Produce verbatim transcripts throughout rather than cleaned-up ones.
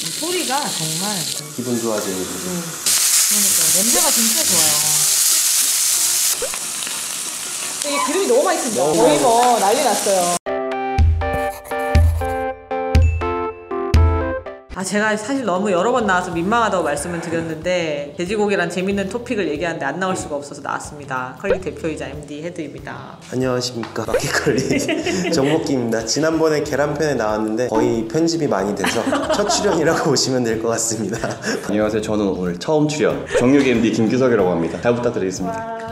소리가 정말 기분 좋아지는 거. 음. 그러니까 냄새가 진짜 좋아요. 이게 기름이 너무 맛있습니다. 너무 거의 뭐 난리 났어요. 아, 제가 사실 너무 여러 번 나와서 민망하다고 말씀을 드렸는데 돼지고기란 재밌는 토픽을 얘기하는데 안 나올 수가 없어서 나왔습니다. 컬리 대표이자 엠디 헤드입니다. 안녕하십니까, 마켓컬리 정목기입니다. 지난번에 계란편에 나왔는데 거의 편집이 많이 돼서 첫 출연이라고 보시면 될 것 같습니다. 안녕하세요. 저는 오늘 처음 출연 정육 엠디 김규석이라고 합니다. 잘 부탁드리겠습니다. 와...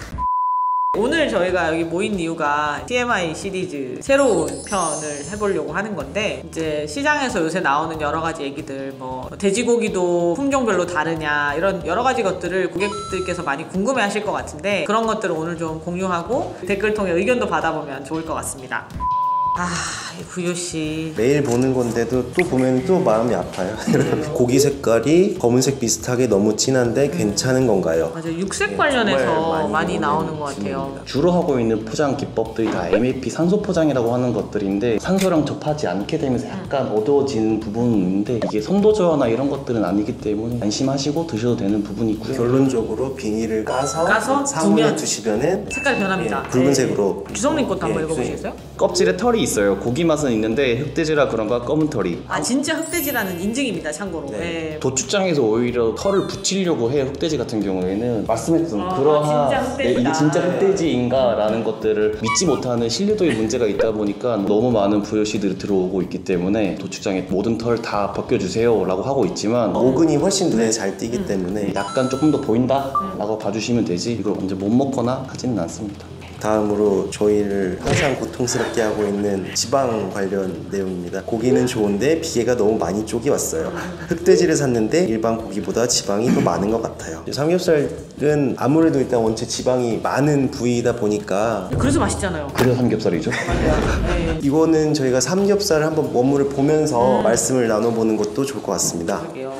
오늘 저희가 여기 모인 이유가 티엠아이 시리즈 새로운 편을 해보려고 하는 건데, 이제 시장에서 요새 나오는 여러 가지 얘기들, 뭐 돼지고기도 품종별로 다르냐 이런 여러 가지 것들을 고객들께서 많이 궁금해 하실 것 같은데, 그런 것들을 오늘 좀 공유하고 댓글 통해 의견도 받아보면 좋을 것 같습니다. 아, 이 구요씨 매일 보는 건데도 또 보면 또 마음이 아파요. 고기 색깔이 검은색 비슷하게 너무 진한데 괜찮은 건가요? 맞아요. 육색 예, 관련해서 많이, 많이 나오는 것 같아요. 주로 하고 있는 포장 기법들이 다 엠에이피 산소 포장이라고 하는 것들인데, 산소랑 접하지 않게 되면서 약간 어두워지는 부분은 있는데, 이게 선도 저하나 이런 것들은 아니기 때문에 안심하시고 드셔도 되는 부분이 있고요. 결론적으로 비닐을 까서, 까서 상온에 두시면은 색깔이 변합니다. 예, 붉은색으로. 네. 규성님 것도 한번 예, 읽어보시겠어요? 껍질에 털이 있어요. 고기 맛은 있는데 흑돼지라 그런가 검은 털이. 아, 진짜 흑돼지라는 인증입니다, 참고로. 네. 네. 도축장에서 오히려 털을 붙이려고 해요. 흑돼지 같은 경우에는 말씀했던 아, 그러한 진짜 흑돼지다. 네, 이게 진짜 흑돼지인가 라는 것들을 믿지 못하는 신뢰도의 문제가 있다 보니까 너무 많은 부여시들이 들어오고 있기 때문에 도축장에 모든 털 다 벗겨주세요 라고 하고 있지만, 모근이 훨씬 눈에 잘 띄기 때문에 약간 조금 더 보인다 라고 봐주시면 되지, 이걸 언제 못 먹거나 하지는 않습니다. 다음으로 저희를 항상 고통스럽게 하고 있는 지방 관련 내용입니다. 고기는 좋은데 비계가 너무 많이 쪽이 왔어요. 흑돼지를 샀는데 일반 고기보다 지방이 더 많은 것 같아요. 삼겹살은 아무래도 일단 원체 지방이 많은 부위이다 보니까 그래서 맛있잖아요. 그래서 삼겹살이죠. 네. 이거는 저희가 삼겹살을 한번 원물을 보면서 음. 말씀을 나눠보는 것도 좋을 것 같습니다. 그러게요.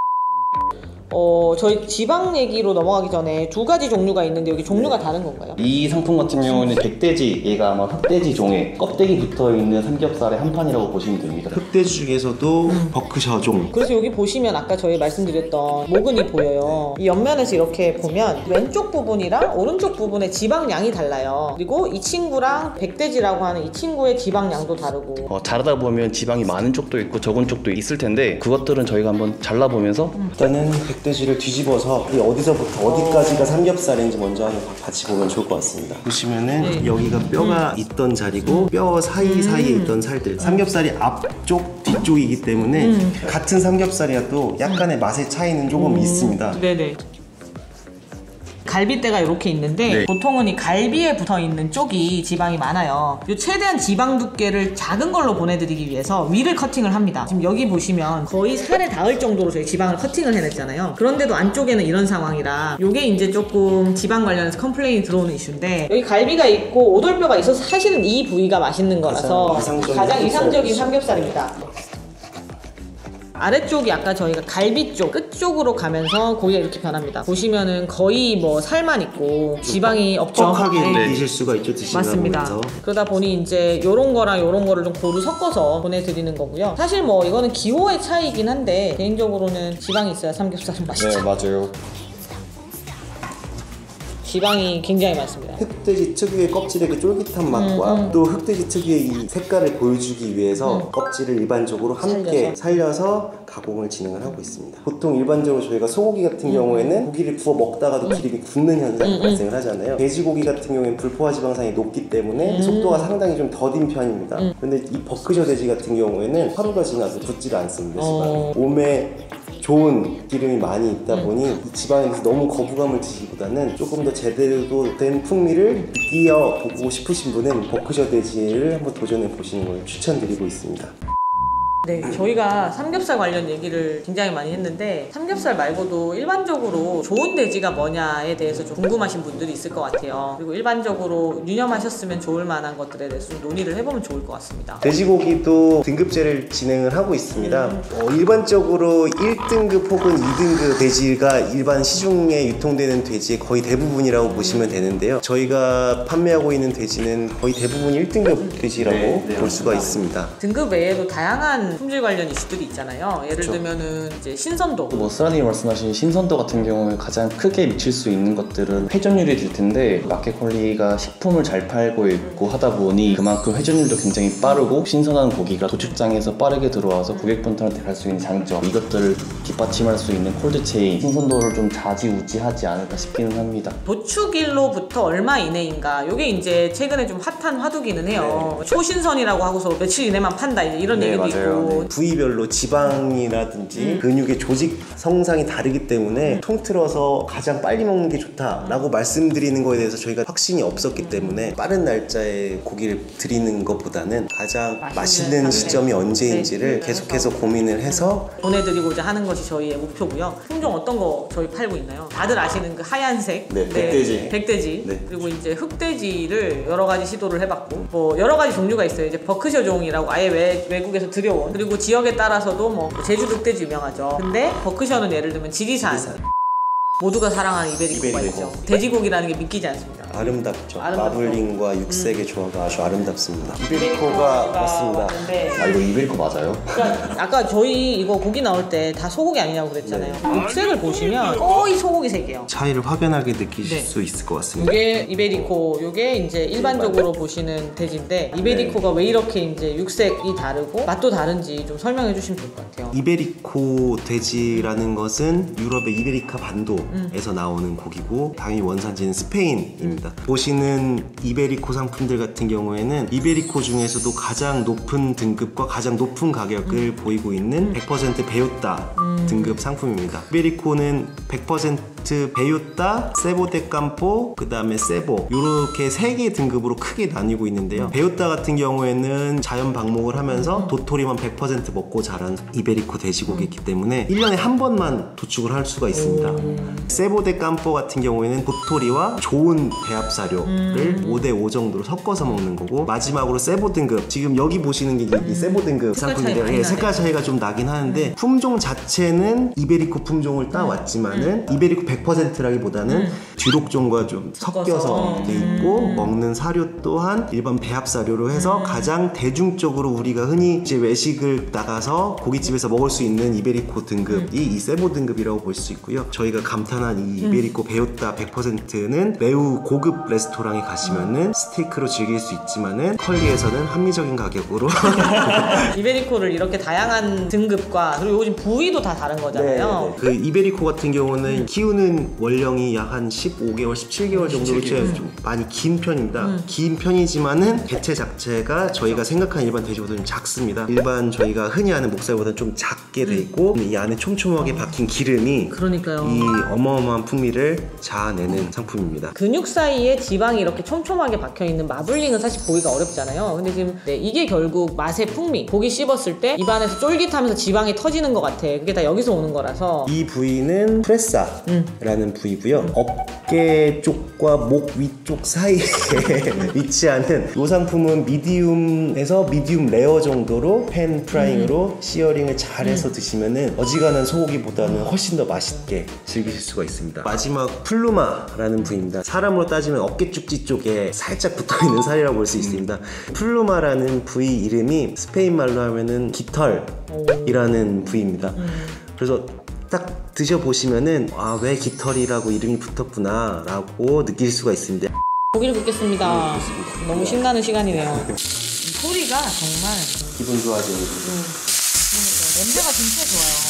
어, 저희 지방 얘기로 넘어가기 전에 두 가지 종류가 있는데 여기 종류가 다른 건가요? 이 상품 같은 경우는 백돼지, 얘가 아마 흑돼지 종에 껍데기 붙어있는 삼겹살의 한 판이라고 보시면 됩니다. 흑돼지 중에서도 음. 버크셔종. 그래서 여기 보시면 아까 저희 말씀드렸던 모근이 보여요. 이 옆면에서 이렇게 보면 왼쪽 부분이랑 오른쪽 부분의 지방량이 달라요. 그리고 이 친구랑 백돼지라고 하는 이 친구의 지방량도 다르고, 어, 자르다 보면 지방이 많은 쪽도 있고 적은 쪽도 있을 텐데, 그것들은 저희가 한번 잘라보면서 음. 일단은 백돼지를 뒤집어서 이 어디서부터 어디까지가 삼겹살인지 먼저 한번 같이 보면 좋을 것 같습니다. 보시면은 네. 여기가 뼈가 음. 있던 자리고 뼈 사이사이에 음. 있던 살들, 삼겹살이 앞쪽 뒤쪽이기 때문에 음. 같은 삼겹살이라도 약간의 맛의 차이는 조금 음. 있습니다. 네네. 갈비대가 이렇게 있는데, 네. 보통은 이 갈비에 붙어있는 쪽이 지방이 많아요. 요 최대한 지방 두께를 작은 걸로 보내드리기 위해서 위를 커팅을 합니다. 지금 여기 보시면 거의 살에 닿을 정도로 저희 지방을 커팅을 해냈잖아요. 그런데도 안쪽에는 이런 상황이라 요게 이제 조금 지방 관련해서 컴플레인이 들어오는 이슈인데, 여기 갈비가 있고 오돌뼈가 있어서 사실은 이 부위가 맛있는 거라서 가장 이상적인, 가장 이상적인 삼겹살입니다. 아래쪽이 아까 저희가 갈비 쪽 끝쪽으로 가면서 고기가 이렇게 변합니다. 보시면은 거의 뭐 살만 있고 지방이 없죠. 뻑뻑하게 네. 드실 수가 있죠. 드시다 맞습니다. 보면서. 그러다 보니 이제 요런 거랑 요런 거를 좀 고루 섞어서 보내드리는 거고요. 사실 뭐 이거는 기호의 차이긴 한데 개인적으로는 지방이 있어야 삼겹살은 맛있죠. 네, 맞아요. 지방이 굉장히 많습니다. 흑돼지 특유의 껍질의 그 쫄깃한 맛과 음, 음. 또 흑돼지 특유의 이 색깔을 보여주기 위해서 음. 껍질을 일반적으로 함께 살려서. 살려서 가공을 진행을 하고 있습니다. 보통 일반적으로 저희가 소고기 같은 음. 경우에는 고기를 구워 먹다가도 음. 기름이 굳는 현상이 음. 발생을 하잖아요. 돼지고기 같은 경우에는 불포화 지방산이 높기 때문에 음. 속도가 상당히 좀 더딘 편입니다. 음. 근데 이 버크셔 돼지 같은 경우에는 하루가 지나서 굳지를 않습니다. 어. 몸에 좋은 기름이 많이 있다 보니 음. 이 지방에 대해서 너무 거부감을 드시기보다는 조금 더 제대로 된 풍미를 느껴보고 싶으신 분은 버크셔 돼지를 한번 도전해 보시는 걸 추천드리고 있습니다. 네, 저희가 삼겹살 관련 얘기를 굉장히 많이 했는데, 삼겹살 말고도 일반적으로 좋은 돼지가 뭐냐에 대해서 좀 궁금하신 분들이 있을 것 같아요. 그리고 일반적으로 유념하셨으면 좋을 만한 것들에 대해서 좀 논의를 해보면 좋을 것 같습니다. 돼지고기도 등급제를 진행을 하고 있습니다. 음. 어, 일반적으로 일 등급 혹은 이 등급 돼지가 일반 시중에 유통되는 돼지의 거의 대부분이라고 음. 보시면 되는데요. 저희가 판매하고 있는 돼지는 거의 대부분 일 등급 돼지라고 네, 네, 볼 수가 있습니다. 등급 외에도 다양한 핫한 품질 관련 이슈들이 있잖아요. 예를 그쵸. 들면은 이제 신선도. 뭐 스라님이 말씀하신 신선도 같은 경우에 가장 크게 미칠 수 있는 것들은 회전율이 될 텐데, 마켓컬리가 식품을 잘 팔고 있고 하다 보니 그만큼 회전율도 굉장히 빠르고 신선한 고기가 도축장에서 빠르게 들어와서 고객분들한테 갈 수 있는 장점, 이것들을 뒷받침할 수 있는 콜드체인, 신선도를 좀 좌지우지하지 않을까 싶기는 합니다. 도축일로부터 얼마 이내인가, 요게 이제 최근에 좀 핫한 화두기는 해요. 네. 초신선이라고 하고서 며칠 이내만 판다, 이제 이런 네, 얘기도 맞아요. 있고. 네. 부위별로 지방이라든지 음. 근육의 조직 성상이 다르기 때문에 음. 통틀어서 가장 빨리 먹는 게 좋다라고 음. 말씀드리는 거에 대해서 저희가 확신이 없었기 음. 때문에 빠른 날짜에 고기를 드리는 것보다는 가장 맛있는, 맛있는 시점이 언제인지를 네. 계속해서 고민을 해서 보내드리고자 하는 것이 저희의 목표고요. 품종 어떤 거 저희 팔고 있나요? 다들 아시는 그 하얀색 네, 백돼지. 백돼지. 네. 그리고 이제 흑돼지를 여러 가지 시도를 해봤고, 뭐 여러 가지 종류가 있어요. 이제 버크셔종이라고 아예 외, 외국에서 들여온, 그리고 지역에 따라서도 뭐 제주도 흑돼지 유명하죠. 근데 버크셔는 예를 들면 지리산, 지리산. 모두가 사랑하는 이베리코가 이베리코. 있죠. 돼지고기라는 게 믿기지 않습니다. 아름답죠. 아름답죠. 마블링과 육색의 음. 조화가 아주 아름답습니다. 이베리코가 이베리코가 맞습니다. 왔는데, 아, 이거 이베리코 맞아요? 그러니까 아까 저희 이거 고기 나올 때 다 소고기 아니냐고 그랬잖아요. 네. 육색을 보시면 거의 소고기 색이에요. 차이를 확연하게 느끼실 네. 수 있을 것 같습니다. 이게 이베리코, 요게 이제 일반적으로 보시는 돼지인데, 이베리코가 네. 왜 이렇게 이제 육색이 다르고 맛도 다른지 좀 설명해 주시면 좋을 것 같아요. 이베리코 돼지라는 것은 유럽의 이베리카 반도에서 음. 나오는 고기고, 당연히 원산지는 스페인입니다. 보시는 이베리코 상품들 같은 경우에는 이베리코 중에서도 가장 높은 등급과 가장 높은 가격을 음. 보이고 있는 백 퍼센트 베요타 음. 등급 상품입니다. 이베리코는 백 퍼센트 베요타, 세보 데 campo, 그 다음에 세보, 이렇게 세 개의 등급으로 크게 나뉘고 있는데요. 베요타 같은 경우에는 자연 방목을 하면서 음. 도토리만 백 퍼센트 먹고 자란 이베리코 돼지고기이기 때문에 일 년에 한 번만 도축을 할 수가 있습니다. 음. 세보 데 campo 같은 경우에는 도토리와 좋은 배합사료를 음. 오 대 오 정도로 섞어서 먹는 거고, 마지막으로 세보 등급, 지금 여기 보시는 게 이 음. 세보 등급 상품인데요. 예, 색깔 차이가 좀 나긴 하는데 음. 품종 자체는 이베리코 품종을 따왔지만은 음. 이베리코 백 퍼센트라기보다는 음. 쥐독종과 좀 섞여서, 섞어서 돼 있고 음. 먹는 사료 또한 일반 배합 사료로 해서 음. 가장 대중적으로 우리가 흔히 이제 외식을 나가서 고깃집에서 먹을 수 있는 이베리코 등급이 음. 이 세보 등급이라고 볼 수 있고요. 저희가 감탄한 이 이베리코 베요타 백 퍼센트는 매우 고급 레스토랑에 가시면은 스테이크로 즐길 수 있지만은 컬리에서는 합리적인 가격으로 이베리코를 이렇게 다양한 등급과, 그리고 요즘 부위도 다 다른 거잖아요. 네, 네. 그 이베리코 같은 경우는 음. 키우는 원령이 약 한 십오 개월, 십칠 개월 정도로 음. 좀 많이 긴 편입니다. 음. 긴 편이지만은 개체 자체가 저희가 생각하는 일반 돼지보다 좀 작습니다. 일반 저희가 흔히 아는 목살보다 좀 작게 돼 있고 음. 이 안에 촘촘하게 박힌 기름이 그러니까요. 이 어마어마한 풍미를 자아내는 상품입니다. 근육 사이에 지방이 이렇게 촘촘하게 박혀있는 마블링은 사실 보기가 어렵잖아요. 근데 지금 네, 이게 결국 맛의 풍미, 고기 씹었을 때 입안에서 쫄깃하면서 지방이 터지는 것 같아. 그게 다 여기서 오는 거라서. 이 부위는 프레사라는 음. 부위고요. 음. 어깨 쪽과 목 위쪽 사이에 위치하는 이 상품은 미디움에서 미디움 레어 정도로 팬 프라잉으로 음. 시어링을 잘해서 음. 드시면은 어지간한 소고기보다는 훨씬 더 맛있게 즐기실 수가 있습니다. 마지막 플루마라는 부위입니다. 사람으로 따지면 어깨 쪽지 쪽에 살짝 붙어있는 살이라고 볼 수 있습니다. 음. 플루마라는 부위 이름이 스페인 말로 하면은 깃털이라는 부위입니다. 음. 그래서 딱 드셔보시면은 아, 왜 깃털이라고 이름이 붙었구나 라고 느낄 수가 있습니다. 고기를 굽겠습니다. 네, 너무 신나는 시간이네요. 소리가 정말 기분 좋아지는 음. 냄새가 진짜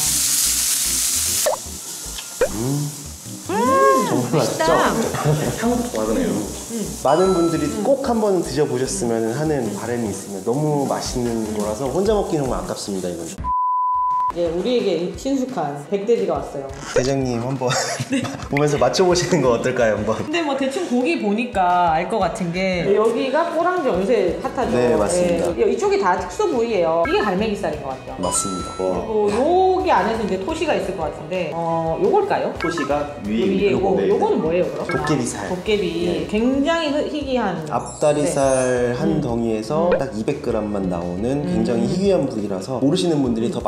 좋아요. 음. 음, 정말 맛있죠? 향부터 다르네요. 음. 많은 분들이 음. 꼭 한번 드셔보셨으면 하는 바람이 있으면 너무 맛있는 거라서 혼자 먹기는 정말 아깝습니다. 이건. 예, 우리에게 친숙한 백돼지가 왔어요. 대장님 한번 네. 보면서 맞춰보시는 거 어떨까요? 한번. 근데 뭐 대충 고기 보니까 알 것 같은 게 여기가 꼬랑지 요새 핫하죠. 네, 맞습니다. 예, 이쪽이 다 특수 부위예요. 이게 갈매기살인 것 같아요. 맞습니다. 그리고 여기 안에서 이제 토시가 있을 것 같은데 어 요걸까요? 토시가 위에 위에 요거, 네. 요거는 뭐예요 그럼? 도깨비살. 도깨비. 네. 굉장히 희귀한 앞다리살 네. 한 음. 덩이에서 음. 딱 이백 그램만 나오는 굉장히 희귀한 부위라서 모르시는 분들이 더 많으실 거예요.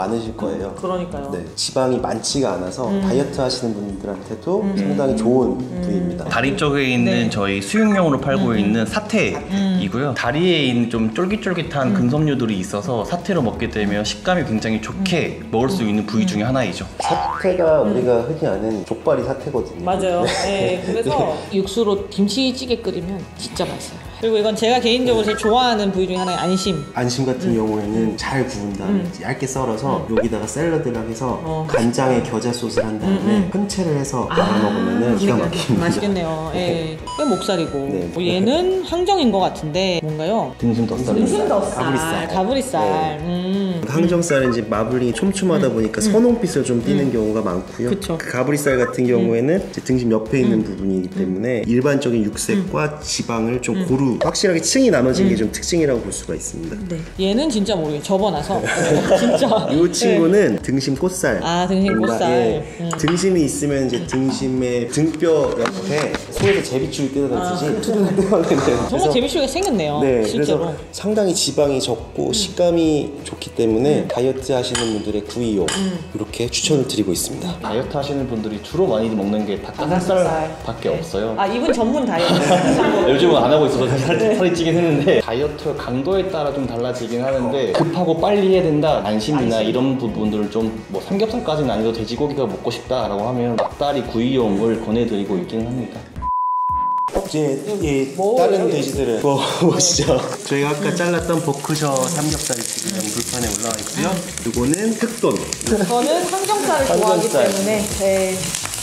거예요. 그러니까요. 네, 지방이 많지가 않아서 음. 다이어트 하시는 분들한테도 상당히 좋은 부위입니다. 다리 쪽에 있는 네. 저희 수육용으로 팔고 있는 사태이고요. 다리에 있는 좀 쫄깃쫄깃한 근섬유들이 있어서 사태로 먹게 되면 식감이 굉장히 좋게 먹을 수 있는 부위 중에 하나이죠. 사태가 우리가 흔히 아는 족발이 사태거든요. 맞아요. 네, 그래서 육수로 김치찌개 끓이면 진짜 맛있어요. 그리고 이건 제가 개인적으로 제일 좋아하는 부위 중에 하나의 안심. 안심 같은 경우에는 잘 구운 다음에 얇게 썰어서 여기다가 샐러드랑 해서 어. 간장에 겨자 소스를 한 다음에 편채를 해서 말아 먹으면 기가 막힙니다. 맛있겠네요. 예. 이게 목살이고 네. 뭐 얘는 항정인 것 같은데 뭔가요? 등심 덧살. 등심 덧살, 가브리살. 가브리살. 네. 음. 항정살은 이제 마블링이 촘촘하다 보니까 선홍빛을 좀 띠는 경우가 많고요. 그쵸. 그 가브리살 같은 경우에는 이제 등심 옆에 있는 부분이기 때문에 일반적인 육색과 지방을 좀 고루 확실하게 층이 나눠진 게 좀 특징이라고 볼 수가 있습니다. 네. 얘는 진짜 모르겠어요. 접어놔서 진짜. 이 친구는 등심 꽃살. 아, 등심 뭔가, 꽃살. 예, 음. 등심이 있으면 이제 등심의 등뼈 옆에 손에서 제비추를 뜯어내듯이 뜯어내는 아, 정말 재미있게 생겼네요. 네, 실제로. 그래서 상당히 지방이 적고 식감이 좋기 때문에 다이어트 하시는 분들의 구이용 이렇게 추천을 드리고 있습니다. 다이어트 하시는 분들이 주로 많이 먹는 게 닭가슴살밖에 없어요. 아, 이분 전문 다이어트. 요즘은 안 하고 있어서 살, 살이 찌긴 했는데 다이어트 강도에 따라 좀 달라지긴 하는데 급하고 빨리 해야 된다, 안심이나 이런 부분들을 좀 뭐 삼겹살까지는 아니어도 돼지고기가 먹고 싶다라고 하면 닭다리 구이용을 권해드리고 있기는 합니다. 이제 이 뭐, 다른 여기 돼지들을 보시죠. 저희가 아까 잘랐던 버크셔 삼겹살이 지금 불판에 올라와 있고요. 이거는 흑돈. 저는 항정살을 좋아하기 항정살. 때문에 네.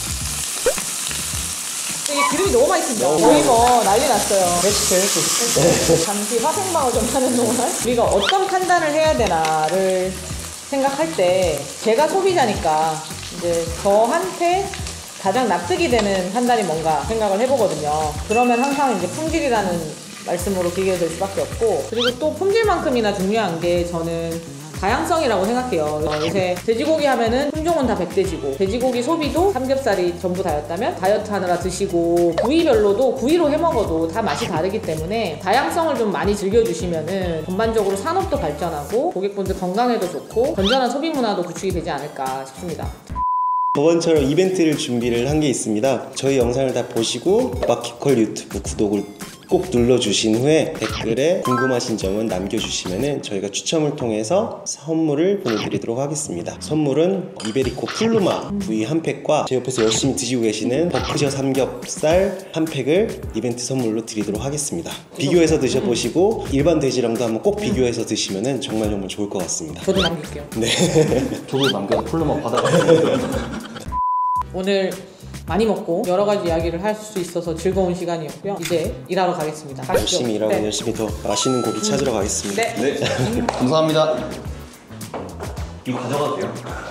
이게 기름이 너무 맛있습니다. 거의 뭐 난리 났어요. 네. 잠시 화생방을 좀 하는 동안 우리가 어떤 판단을 해야 되나를 생각할 때 제가 소비자니까 이제 저한테 가장 납득이 되는 판단이 뭔가 생각을 해보거든요. 그러면 항상 이제 품질이라는 말씀으로 기계가 될 수밖에 없고, 그리고 또 품질만큼이나 중요한 게 저는 다양성이라고 생각해요. 어, 요새 돼지고기 하면은 품종은 다 백돼지고 돼지고기 소비도 삼겹살이 전부 다였다면 다이어트 하느라 드시고 부위별로도 구이로 해먹어도 다 맛이 다르기 때문에 다양성을 좀 많이 즐겨주시면은 전반적으로 산업도 발전하고 고객분들 건강에도 좋고 건전한 소비 문화도 구축이 되지 않을까 싶습니다. 저번처럼 이벤트를 준비를 한 게 있습니다. 저희 영상을 다 보시고 마키컬 유튜브 구독을 꼭 눌러주신 후에 댓글에 궁금하신 점은 남겨주시면 저희가 추첨을 통해서 선물을 보내드리도록 하겠습니다. 선물은 이베리코 플루마 부위 한 팩과 제 옆에서 열심히 드시고 계시는 버크셔 삼겹살 한 팩을 이벤트 선물로 드리도록 하겠습니다. 비교해서 드셔보시고 일반 돼지랑도 한번 꼭 비교해서 드시면 정말 정말 좋을 것 같습니다. 저도 남길게요. 네. 저도 남겨서 풀로만 받아가지고 오늘 많이 먹고 여러 가지 이야기를 할 수 있어서 즐거운 시간이었고요. 이제 일하러 가겠습니다. 가시죠. 열심히 일하고 네. 열심히 더 맛있는 고기 찾으러 가겠습니다. 네. 감사합니다. 이거 가져가도 돼요?